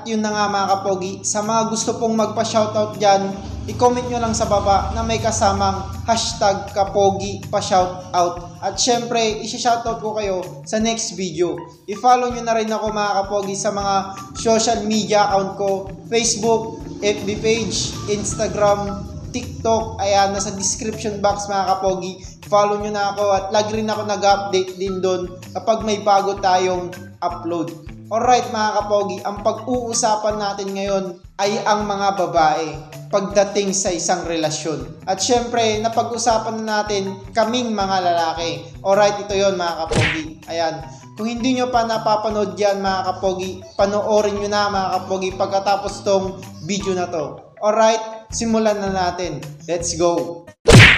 yun na nga mga kapogi, sa mga gusto pong magpa-shoutout dyan, i-comment nyo lang sa baba na may kasamang hashtag kapogi pa-shoutout. At syempre, isi-shoutout ko kayo sa next video. I-follow nyo na rin ako mga kapogi sa mga social media account ko, Facebook, FB page, Instagram, TikTok. Ayan, nasa description box mga kapogi. Follow nyo na ako at lagi rin ako nag-update din doon kapag may bago tayong upload. Alright mga kapogi, ang pag-uusapan natin ngayon ay ang mga babae pagdating sa isang relasyon. At syempre, napag-usapan na natin kaming mga lalaki. Alright, ito yon mga kapogi. Ayan, kung hindi nyo pa napapanood yan mga kapogi, panoorin nyo na mga kapogi pagkatapos tong video na to. Alright, simulan na natin. Let's go!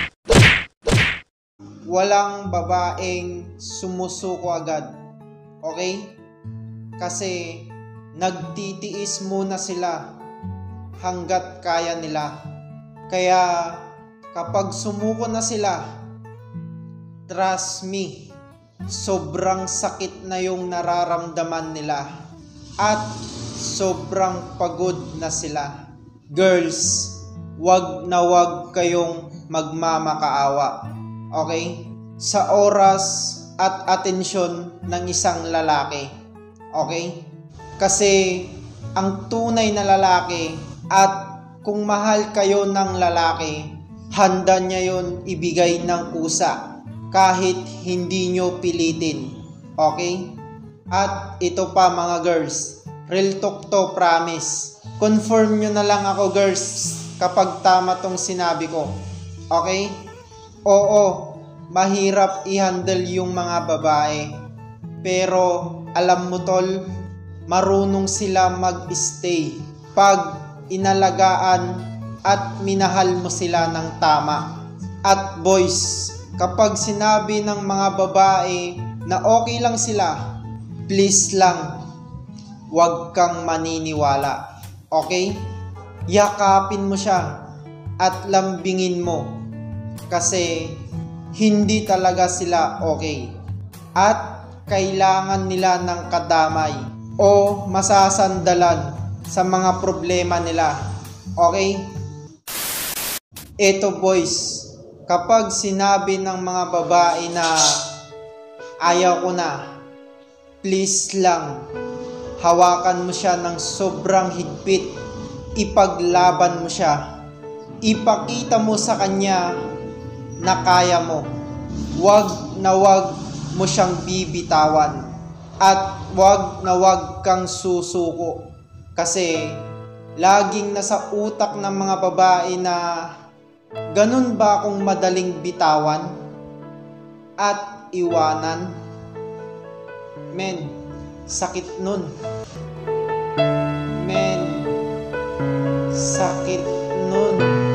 Walang babaeng sumusuko agad. Okay? Kasi nagtitiis muna sila hanggat kaya nila. Kaya kapag sumuko na sila, trust me, sobrang sakit na yung nararamdaman nila at sobrang pagod na sila. Girls, wag na wag kayong magmamakaawa. Okay? Sa oras at atensyon ng isang lalaki. Okay? Kasi ang tunay na lalaki at kung mahal kayo ng lalaki, handa niya yon ibigay ng kusa kahit hindi nyo pilitin. Okay? At ito pa mga girls, real talk to, promise. Confirm nyo na lang ako girls kapag tama tong sinabi ko. Okay? Oo, mahirap i-handle yung mga babae. Pero alam mo tol, marunong sila mag-stay pag inalagaan at minahal mo sila ng tama. At boys, kapag sinabi ng mga babae na okay lang sila, please lang, wag kang maniniwala. Okay? Yakapin mo siya at lambingin mo kasi hindi talaga sila okay. At kailangan nila ng kadamay o masasandalan sa mga problema nila. Okay? Eto boys, kapag sinabi ng mga babae na ayaw ko na, please lang, hawakan mo siya ng sobrang higpit, ipaglaban mo siya, ipakita mo sa kanya na kaya mo. Wag na wag mo siyang bibitawan at wag na wag kang susuko kasi laging nasa utak ng mga babae na ganun ba kung madaling bitawan at iwanan? Men, sakit nun. Men, sakit nun.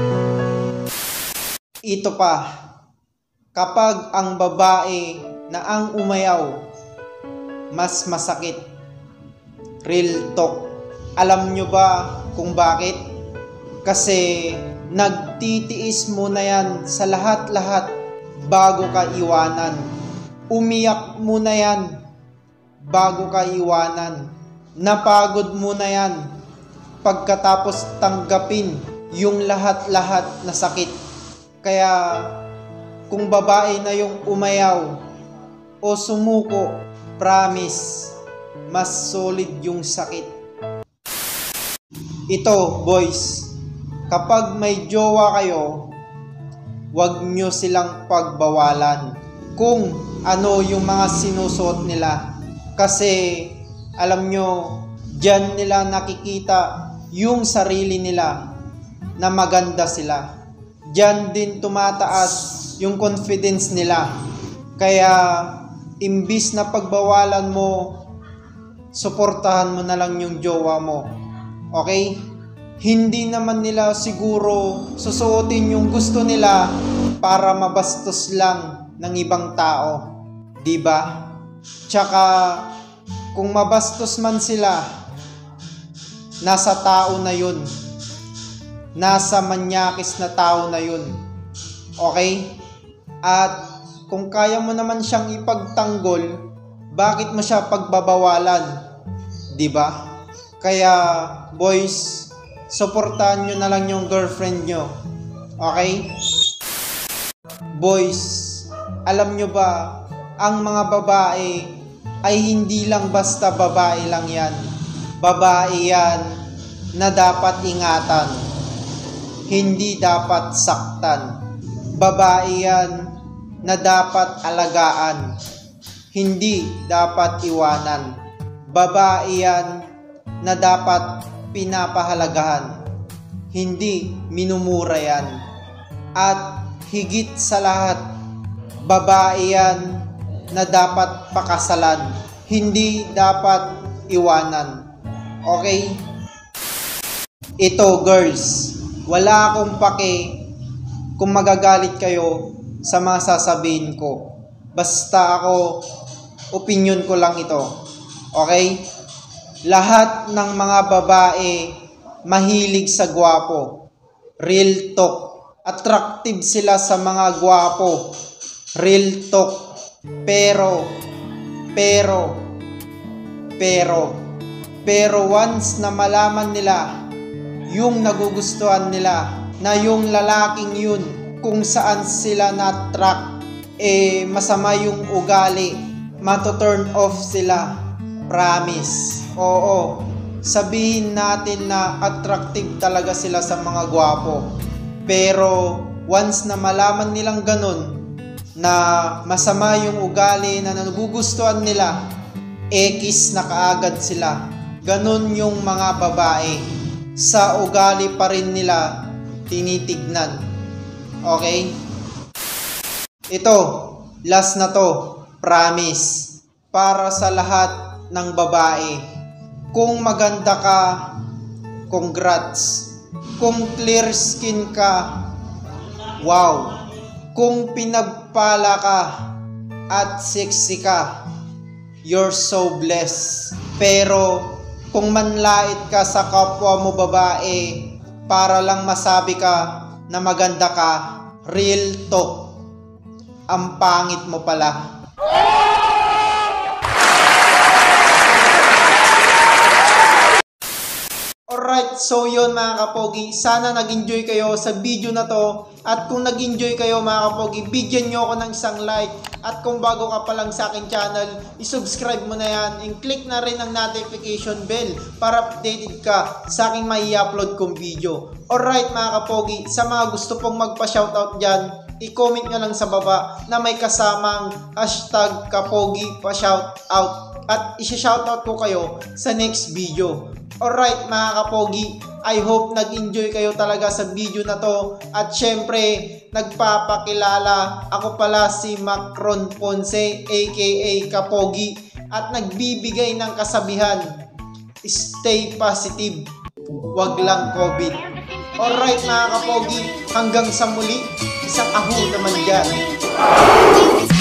Ito pa, kapag ang babae na ang umayaw, mas masakit. Real talk. Alam nyo ba kung bakit? Kasi nagtitiis muna yan sa lahat-lahat bago ka iwanan. Umiyak muna yan bago ka iwanan. Napagod muna yan pagkatapos tanggapin yung lahat-lahat na sakit. Kaya kung babae na yung umayaw o sumuko, promise, mas solid yung sakit. Ito, boys, kapag may jowa kayo, wag nyo silang pagbawalan kung ano yung mga sinusuot nila. Kasi, alam nyo, dyan nila nakikita yung sarili nila na maganda sila. Dyan din tumataas yung confidence nila. Kaya, imbis na pagbawalan mo, suportahan mo na lang yung jowa mo. Okay? Hindi naman nila siguro susuotin yung gusto nila para mabastos lang ng ibang tao. Diba? Tsaka, kung mabastos man sila, nasa tao na yun. Nasa manyakis na tao na yun. Okay? At kung kaya mo naman siyang ipagtanggol, bakit mo siya pagbabawalan? Diba? Kaya boys, suportahan nyo na lang yung girlfriend nyo. Okay? Boys, alam nyo ba, ang mga babae ay hindi lang basta babae lang yan. Babae yan na dapat ingatan, hindi dapat saktan. Babae yan na dapat alagaan, hindi dapat iwanan. Babae yan na dapat pinapahalagahan, hindi minumura yan. At higit sa lahat, babae yan na dapat pakasalan, hindi dapat iwanan. Okay? Ito girls, wala akong pake kung magagalit kayo sa mga sasabihin ko. Basta ako, opinion ko lang ito. Okay? Lahat ng mga babae mahilig sa gwapo. Real talk. Attractive sila sa mga gwapo. Real talk. Pero once na malaman nila yung nagugustuhan nila, na yung lalaking yun kung saan sila na-attract, masama yung ugali, mato-turn off sila. Promise. Oo, sabihin natin na attractive talaga sila sa mga gwapo. Pero once na malaman nilang ganun, na masama yung ugali na nagugustuhan nila, ekis na kaagad sila. Ganun yung mga babae. Sa ugali pa rin nila tinitignan. Okay? Ito, last na to. Promise. Para sa lahat ng babae. Kung maganda ka, congrats. Kung clear skin ka, wow. Kung pinagpala ka at sexy ka, you're so blessed. Pero kung manlait ka sa kapwa mo babae para lang masabi ka na maganda ka, real talk, ang pangit mo pala. Alright, so yun mga kapogi, sana nag-enjoy kayo sa video na to. At kung nag-enjoy kayo mga kapogi, bigyan nyo ako ng isang like. At kung bago ka pa lang sa aking channel, isubscribe mo na yan. And click na rin ang notification bell para updated ka sa aking may upload kong video. Alright mga kapogi, sa mga gusto pong magpa-shoutout dyan, i-comment nyo lang sa baba na may kasamang hashtag kapogi pa shoutout. At isi-shoutout ko kayo sa next video. Alright mga kapogi, I hope nag-enjoy kayo talaga sa video na to. At syempre, nagpapakilala, ako pala si Macron Ponce aka Kapogi. At nagbibigay ng kasabihan, stay positive, wag lang COVID. Alright mga kapogi, hanggang sa muli, isang aho naman dyan.